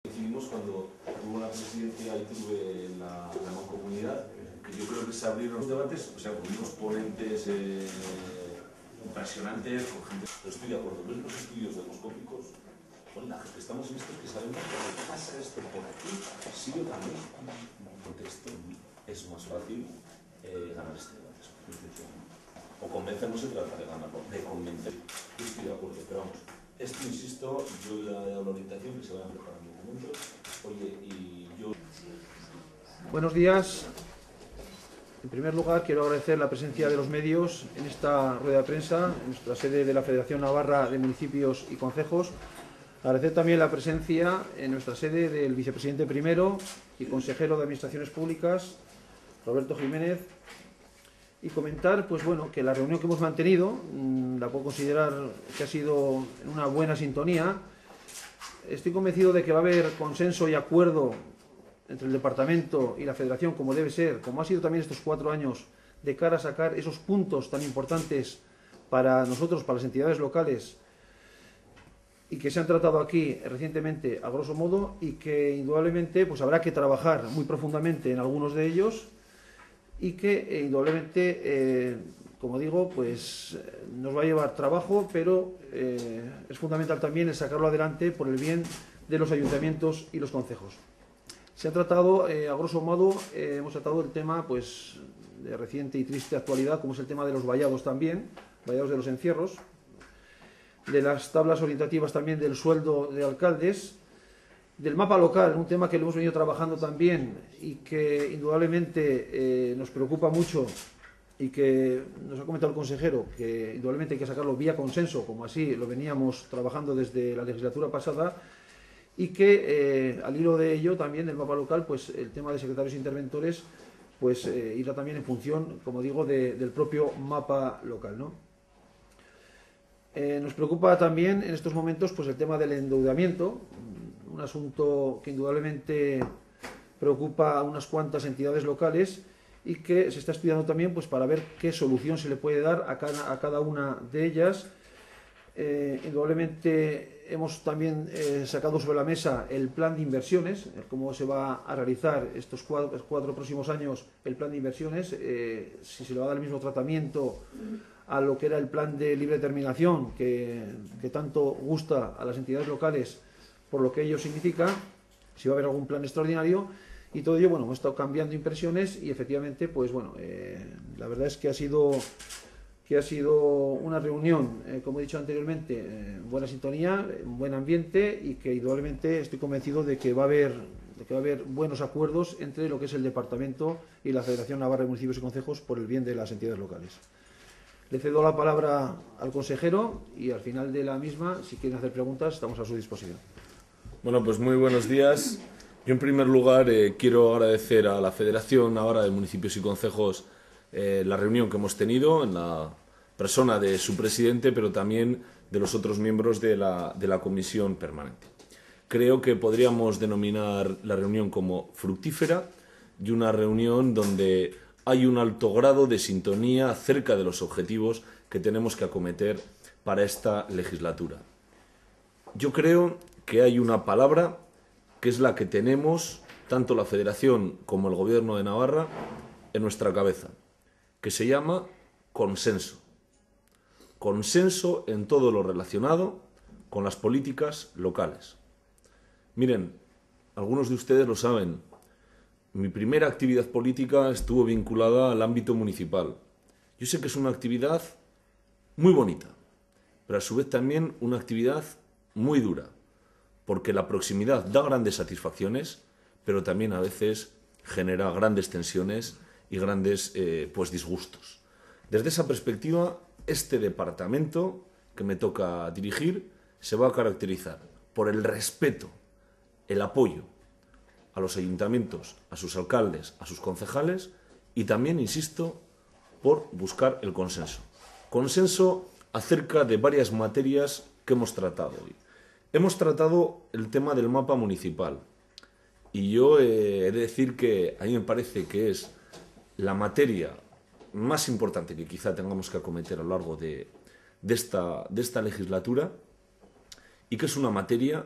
Decidimos cuando tuve una presidencia y tuve la mancomunidad, que yo creo que se abrieron los debates, o sea, con unos ponentes impresionantes, con gente. Pero estoy de acuerdo, ves los estudios demoscópicos, con la gente, estamos en esto que sabemos que pasa esto por aquí, sí o también. Porque esto es más fácil ganar este debate. O convencer no se trata de ganarlo, de convencer. Yo estoy de acuerdo, pero vamos. Esto, insisto, yo le he dado la orientación que se vayan preparando documentos. Oye, y yo... Buenos días. En primer lugar, quiero agradecer la presencia de los medios en esta rueda de prensa, en nuestra sede de la Federación Navarra de Municipios y Concejos. Agradecer también la presencia en nuestra sede del vicepresidente primero y consejero de Administraciones Públicas, Roberto Jiménez, y comentar pues bueno, que la reunión que hemos mantenido la puedo considerar que ha sido en una buena sintonía. Estoy convencido de que va a haber consenso y acuerdo entre el Departamento y la Federación, como debe ser, como ha sido también estos 4 años, de cara a sacar esos puntos tan importantes para nosotros, para las entidades locales, y que se han tratado aquí recientemente a grosso modo, y que indudablemente pues habrá que trabajar muy profundamente en algunos de ellos, y que indudablemente, como digo, pues nos va a llevar trabajo, pero es fundamental también el sacarlo adelante por el bien de los ayuntamientos y los concejos. Se ha tratado, a grosso modo, hemos tratado el tema pues de reciente y triste actualidad, como es el tema de los vallados también, vallados de los encierros, de las tablas orientativas también del sueldo de alcaldes, del mapa local, un tema que lo hemos venido trabajando también y que indudablemente nos preocupa mucho y que nos ha comentado el consejero que indudablemente hay que sacarlo vía consenso, como así lo veníamos trabajando desde la legislatura pasada, y que al hilo de ello también del mapa local, pues el tema de secretarios interventores pues irá también en función, como digo, del propio mapa local, ¿no? Nos preocupa también en estos momentos pues el tema del endeudamiento, un asunto que indudablemente preocupa a unas cuantas entidades locales y que se está estudiando también pues para ver qué solución se le puede dar a cada una de ellas. Indudablemente hemos también sacado sobre la mesa el plan de inversiones, cómo se va a realizar estos cuatro próximos años el plan de inversiones, si se le va a dar el mismo tratamiento a lo que era el plan de libre determinación que tanto gusta a las entidades locales por lo que ello significa, si va a haber algún plan extraordinario, y todo ello, bueno, hemos estado cambiando impresiones y efectivamente, pues bueno, la verdad es que ha sido una reunión, como he dicho anteriormente, en buena sintonía, en buen ambiente, y que indudablemente estoy convencido de que va a haber buenos acuerdos entre lo que es el Departamento y la Federación Navarra de Municipios y Concejos por el bien de las entidades locales. Le cedo la palabra al consejero y al final de la misma, si quieren hacer preguntas, estamos a su disposición. Bueno, pues muy buenos días. Yo en primer lugar quiero agradecer a la Federación Navarra de Municipios y Concejos la reunión que hemos tenido en la persona de su presidente, pero también de los otros miembros de la comisión permanente. Creo que podríamos denominar la reunión como fructífera y una reunión donde hay un alto grado de sintonía acerca de los objetivos que tenemos que acometer para esta legislatura. Yo creo que hay una palabra que es la que tenemos tanto la Federación como el Gobierno de Navarra en nuestra cabeza, que se llama consenso. Consenso en todo lo relacionado con las políticas locales. Miren, algunos de ustedes lo saben, mi primera actividad política estuvo vinculada al ámbito municipal. Yo sé que es una actividad muy bonita, pero a su vez también una actividad muy dura, porque la proximidad da grandes satisfacciones, pero también a veces genera grandes tensiones y grandes disgustos. Desde esa perspectiva, este departamento que me toca dirigir se va a caracterizar por el respeto, el apoyo a los ayuntamientos, a sus alcaldes, a sus concejales y también, insisto, por buscar el consenso. Consenso acerca de varias materias que hemos tratado hoy. Hemos tratado el tema del mapa municipal y yo he de decir que a mí me parece que es la materia más importante que quizá tengamos que acometer a lo largo de esta legislatura y que es una materia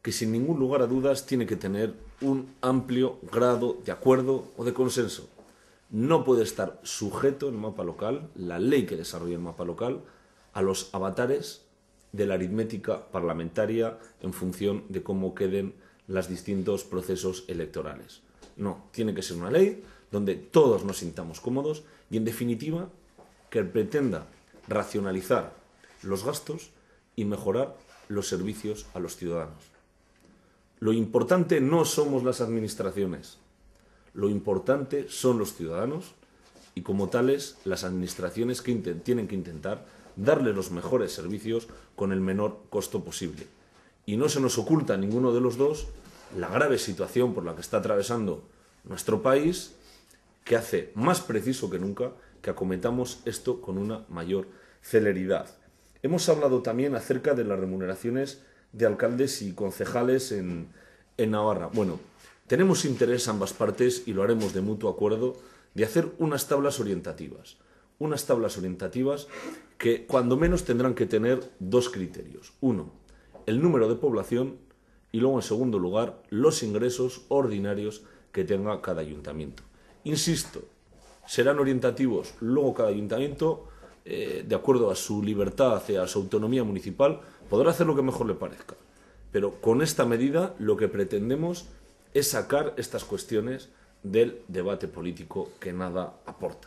que sin ningún lugar a dudas tiene que tener un amplio grado de acuerdo o de consenso. No puede estar sujeto el mapa local, la ley que desarrolla el mapa local, a los avatares de la aritmética parlamentaria en función de cómo queden los distintos procesos electorales. No, tiene que ser una ley donde todos nos sintamos cómodos y, en definitiva, que pretenda racionalizar los gastos y mejorar los servicios a los ciudadanos. Lo importante no somos las administraciones, lo importante son los ciudadanos y, como tales, las administraciones que tienen que intentar darle los mejores servicios con el menor costo posible. Y no se nos oculta a ninguno de los dos la grave situación por la que está atravesando nuestro país, que hace más preciso que nunca que acometamos esto con una mayor celeridad. Hemos hablado también acerca de las remuneraciones de alcaldes y concejales en Navarra. Bueno, tenemos interés ambas partes, y lo haremos de mutuo acuerdo, de hacer unas tablas orientativas. Unas tablas orientativas que, cuando menos, tendrán que tener dos criterios. Uno, el número de población, y luego, en segundo lugar, los ingresos ordinarios que tenga cada ayuntamiento. Insisto, serán orientativos luego cada ayuntamiento, de acuerdo a su libertad y a su autonomía municipal, podrá hacer lo que mejor le parezca. Pero con esta medida lo que pretendemos es sacar estas cuestiones del debate político que nada aporta.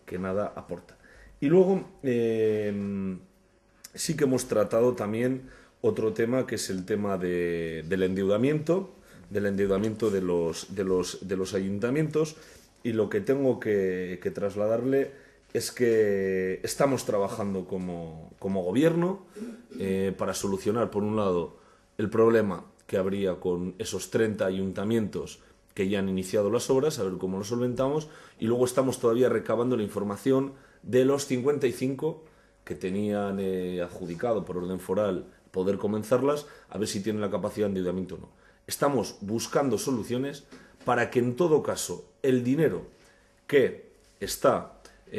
Y luego sí que hemos tratado también otro tema, que es el tema del endeudamiento de los ayuntamientos, y lo que tengo que trasladarle es que estamos trabajando como gobierno para solucionar, por un lado, el problema que habría con esos 30 ayuntamientos que ya han iniciado las obras, a ver cómo lo solventamos, y luego estamos todavía recabando la información de los 55 que tenían adjudicado por orden foral poder comenzarlas, a ver si tienen la capacidad de endeudamiento o no. Estamos buscando soluciones para que, en todo caso, el dinero que está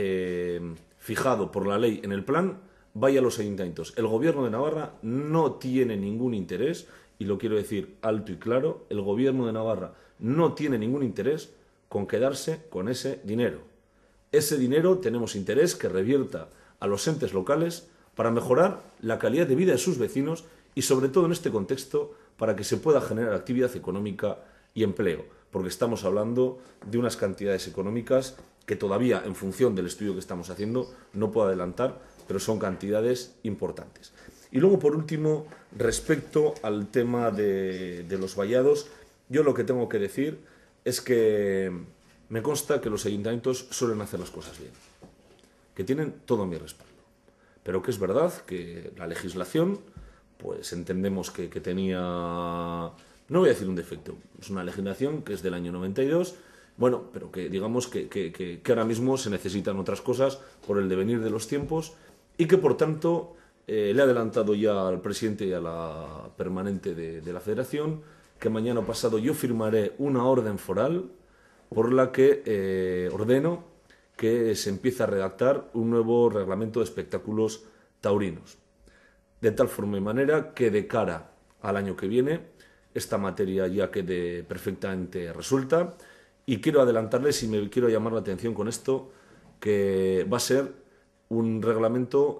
fijado por la ley en el plan vaya a los ayuntamientos. El Gobierno de Navarra no tiene ningún interés, y lo quiero decir alto y claro, el Gobierno de Navarra no tiene ningún interés con quedarse con ese dinero. Ese dinero tenemos interés que revierta a los entes locales para mejorar la calidad de vida de sus vecinos y, sobre todo en este contexto, para que se pueda generar actividad económica y empleo, porque estamos hablando de unas cantidades económicas que todavía, en función del estudio que estamos haciendo, no puedo adelantar, pero son cantidades importantes. Y luego, por último, respecto al tema de los vallados, yo lo que tengo que decir es que me consta que los ayuntamientos suelen hacer las cosas bien, que tienen todo mi respaldo, pero que es verdad que la legislación, pues entendemos que tenía, no voy a decir un defecto, es una legislación que es del año 92, bueno, pero que digamos que ahora mismo se necesitan otras cosas por el devenir de los tiempos, y que, por tanto, le he adelantado ya al presidente y a la permanente de la Federación que mañana pasado yo firmaré una orden foral por la que ordeno que se empiece a redactar un nuevo reglamento de espectáculos taurinos, de tal forma y manera que, de cara al año que viene, esta materia ya quede perfectamente resuelta. Y quiero adelantarles, y me quiero llamar la atención con esto, que va a ser un reglamento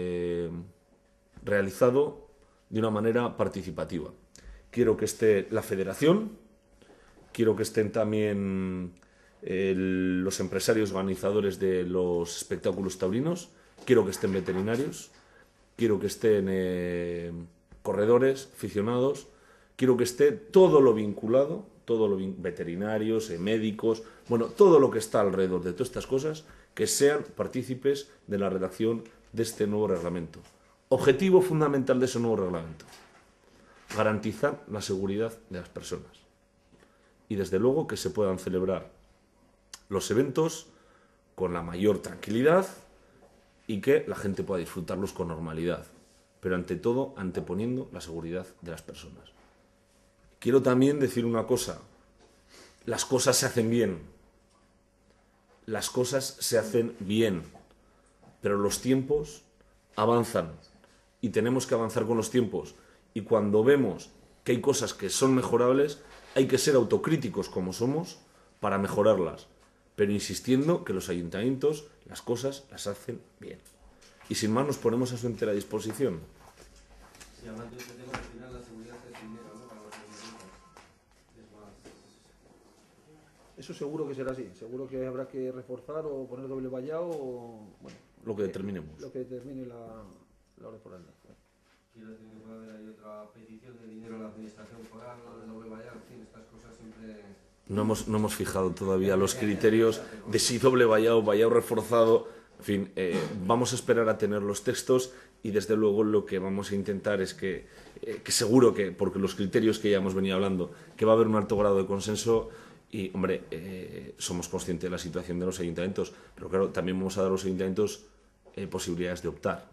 realizado de una manera participativa. Quiero que esté la Federación, quiero que estén también los empresarios organizadores de los espectáculos taurinos, quiero que estén veterinarios, quiero que estén corredores, aficionados, quiero que esté todo lo vinculado, veterinarios, médicos, bueno, todo lo que está alrededor de todas estas cosas, que sean partícipes de la redacción de este nuevo reglamento. Objetivo fundamental de ese nuevo reglamento: garantizar la seguridad de las personas. Y, desde luego, que se puedan celebrar los eventos con la mayor tranquilidad y que la gente pueda disfrutarlos con normalidad, pero, ante todo, anteponiendo la seguridad de las personas. Quiero también decir una cosa: las cosas se hacen bien. Las cosas se hacen bien, pero los tiempos avanzan y tenemos que avanzar con los tiempos. Y cuando vemos que hay cosas que son mejorables, hay que ser autocríticos como somos para mejorarlas, pero insistiendo que los ayuntamientos las cosas las hacen bien. Y sin más nos ponemos a su entera disposición. Sí, hablando de este tema, al final la seguridad es dinero, ¿no? Para los ayuntamientos. Es más... Eso seguro que será así. Seguro que habrá que reforzar o poner doble vallado o... Bueno, Lo que determinemos. Lo que determine la orden foral. Quiero decir que puede haber ahí otra petición de dinero a la administración foral, o de doble vallado, en fin, estas cosas siempre... No hemos fijado todavía los criterios de si doble vallado, vallado reforzado. En fin, vamos a esperar a tener los textos y desde luego lo que vamos a intentar es que seguro que, porque los criterios que ya hemos venido hablando, que va a haber un alto grado de consenso y, hombre, somos conscientes de la situación de los ayuntamientos, pero claro, también vamos a dar a los ayuntamientos posibilidades de optar.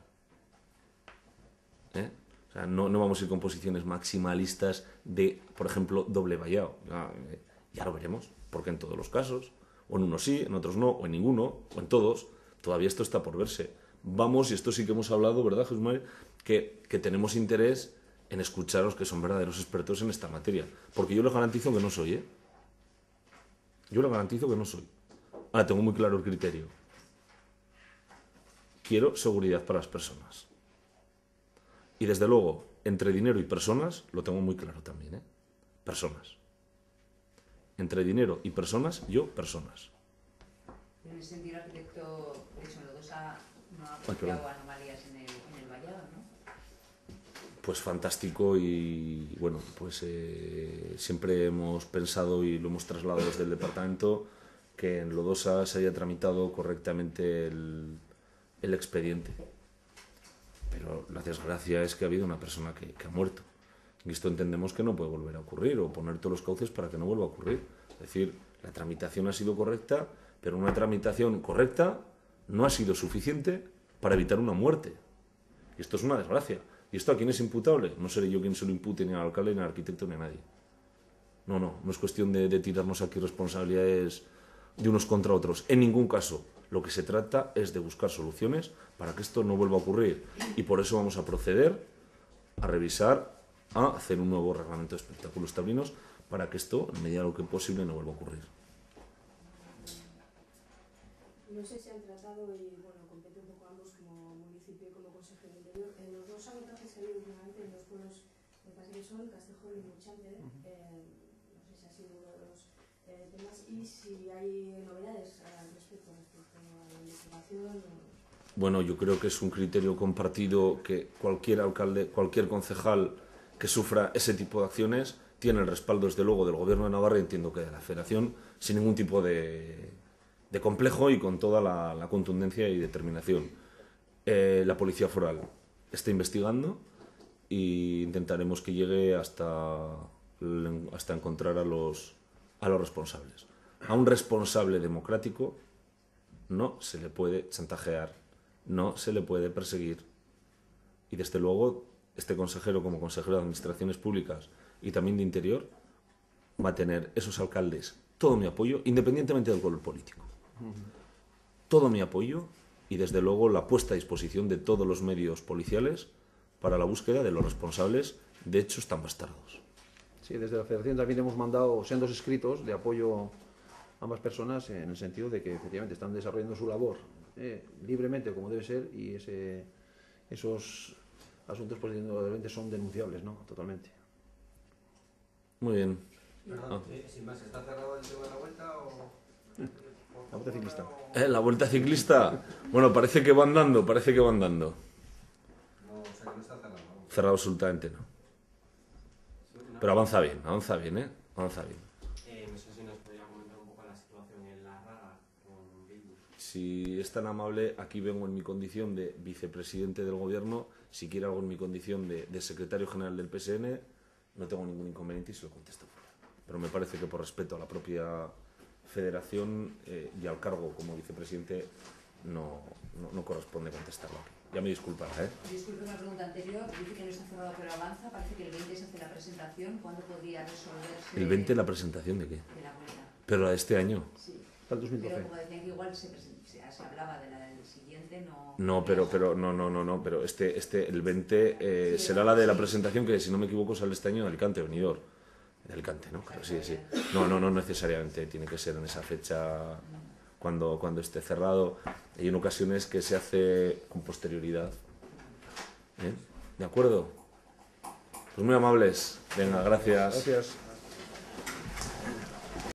O sea, no vamos a ir con posiciones maximalistas de, por ejemplo, doble vallado. Ya lo veremos, porque en todos los casos, o en unos sí, en otros no, o en ninguno, o en todos, todavía esto está por verse. Vamos, y esto sí que hemos hablado, ¿verdad, Jesús María? Que tenemos interés en escuchar a los que son verdaderos expertos en esta materia. Porque yo les garantizo que no soy, ¿eh? Yo les garantizo que no soy. Ahora tengo muy claro el criterio. Quiero seguridad para las personas. Y desde luego, entre dinero y personas, lo tengo muy claro también, ¿eh? Personas. Entre dinero y personas, yo, personas. En ese sentido, el arquitecto, de hecho, no ha apreciado anomalías en el vallado, ¿no? Pues fantástico y, bueno, pues siempre hemos pensado y lo hemos trasladado desde el departamento que en Lodosa se haya tramitado correctamente el expediente. Pero la desgracia es que ha habido una persona que ha muerto. Y esto entendemos que no puede volver a ocurrir, o poner todos los cauces para que no vuelva a ocurrir. Es decir, la tramitación ha sido correcta, pero una tramitación correcta no ha sido suficiente para evitar una muerte. Y esto es una desgracia. ¿Y esto a quién es imputable? No seré yo quien se lo impute ni al alcalde, ni al arquitecto, ni a nadie. No es cuestión de tirarnos aquí responsabilidades de unos contra otros. En ningún caso. Lo que se trata es de buscar soluciones para que esto no vuelva a ocurrir. Y por eso vamos a proceder a revisar, a hacer un nuevo reglamento de espectáculos taurinos para que esto, en medida de lo que posible, no vuelva a ocurrir. No sé si han tratado, y bueno, compete un poco ambos como municipio y como consejero de interior, en los dos sabotajes que ha habido últimamente en los pueblos, me parece que son Castejón y Muchante, no sé si ha sido uno de los temas, y si hay novedades al respecto a la investigación. Bueno, yo creo que es un criterio compartido que cualquier alcalde, cualquier concejal que sufra ese tipo de acciones tiene el respaldo, desde luego, del Gobierno de Navarra y entiendo que de la Federación, sin ningún tipo de complejo y con toda la contundencia y determinación. La Policía Foral está investigando e intentaremos que llegue hasta encontrar a los responsables. A un responsable democrático no se le puede chantajear, no se le puede perseguir. Y desde luego, este consejero, como consejero de Administraciones Públicas y también de Interior, va a tener esos alcaldes todo mi apoyo, independientemente del color político. Todo mi apoyo y desde luego la puesta a disposición de todos los medios policiales para la búsqueda de los responsables de hechos tan bastardos. Sí, desde la Federación también hemos mandado sendos escritos de apoyo a ambas personas en el sentido de que efectivamente están desarrollando su labor libremente como debe ser y esos asuntos pues realmente son denunciables, ¿no? Totalmente. Muy bien. Perdón, sin más, ¿está cerrado el tema de la vuelta o...? La vuelta ciclista. La vuelta ciclista, bueno, parece que van dando. No, o sea, que no está cerrado. ¿No? Cerrado absolutamente no. Pero avanza bien, ¿eh? Avanza bien. No sé si nos podría comentar un poco la situación en la Raga con Bildu. Si es tan amable, aquí vengo en mi condición de vicepresidente del Gobierno. Si quiere algo en mi condición de secretario general del PSN, no tengo ningún inconveniente y se lo contesto fuera. Pero me parece que por respeto a la propia Federación y al cargo como vicepresidente no corresponde contestarlo aquí. Ya me disculpará, ¿eh? Disculpe una pregunta anterior. Dice que no está cerrado pero avanza. Parece que el 20 se hace la presentación. ¿Cuándo podría resolverse? ¿El 20 la presentación de qué? De la vuelta. ¿Pero la de este año? Sí. Para el 2012. Pero como decían que igual se hablaba de la del siguiente, no... No, pero pero el 20 será la de la presentación que, si no me equivoco, sale este año en Alicante, Benidorm. En Alicante, ¿no? Claro, sí. No necesariamente tiene que ser en esa fecha cuando esté cerrado. Hay en ocasiones que se hace con posterioridad. ¿De acuerdo? Pues muy amables. Venga, gracias. Gracias.